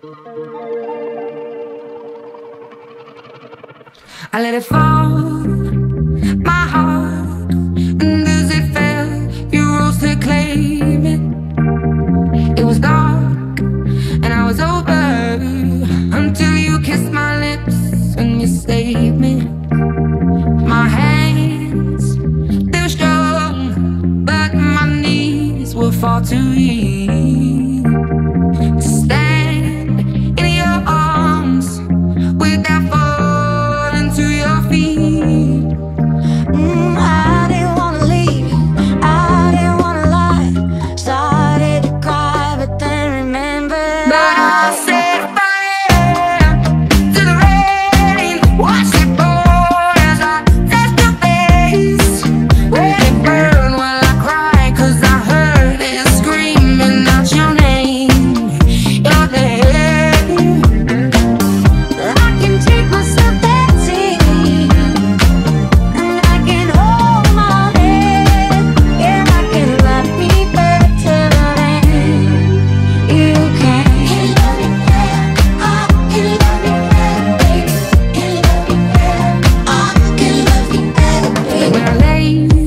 I let it fall, my heart, and as it fell, you rose to claim it. It was dark, and I was over, until you kissed my lips and you saved me. My hands, they were strong, but my knees were far too weak to stand in your arms without falling to your feet. I didn't wanna leave, I didn't wanna lie. Started to cry, but then remembered. But I set fire to the rain, watched it pour as I touched your face. Let it burn while I cry, 'cause I heard it screaming out your name, your name. I can take myself dancing, and I can hold my head, yeah, I can love me better than you can. Can love me better, I can love me better, baby. Can love me better, I can love me better, baby. When I lay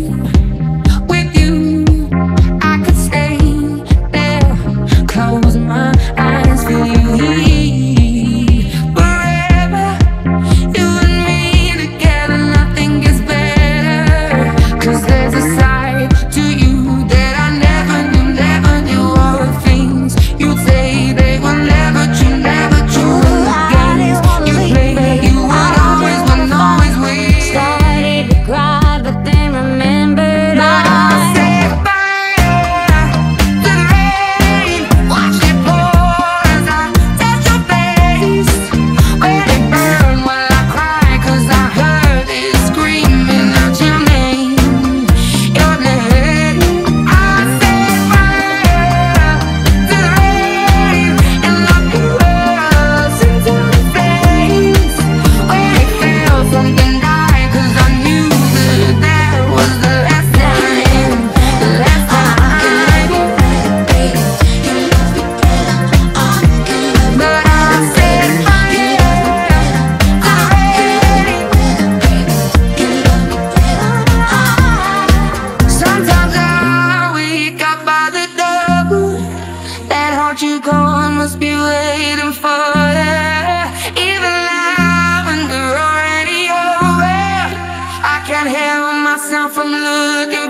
with you, I could stay there, close my eyes, feel you here forever. You and me together, nothing gets better. 'Cause there's a side to you that I never knew. All the things you'd say, they were never true, never true. The games you played, you would always win. Started to cry, but then remembered. I set fire to the rain, watched it pour as I touched your face. Let it burn while I cry, 'cause I heard it screaming out your name, your name. I set fire to the rain and locked the words into the flames. When it fell, something died, 'cause I knew that was the last time, the last time. But I set fire to the rain. Sometimes I wake up by the door, that heart you gone must be waiting for you. Even now when we're already over, I can't help myself from looking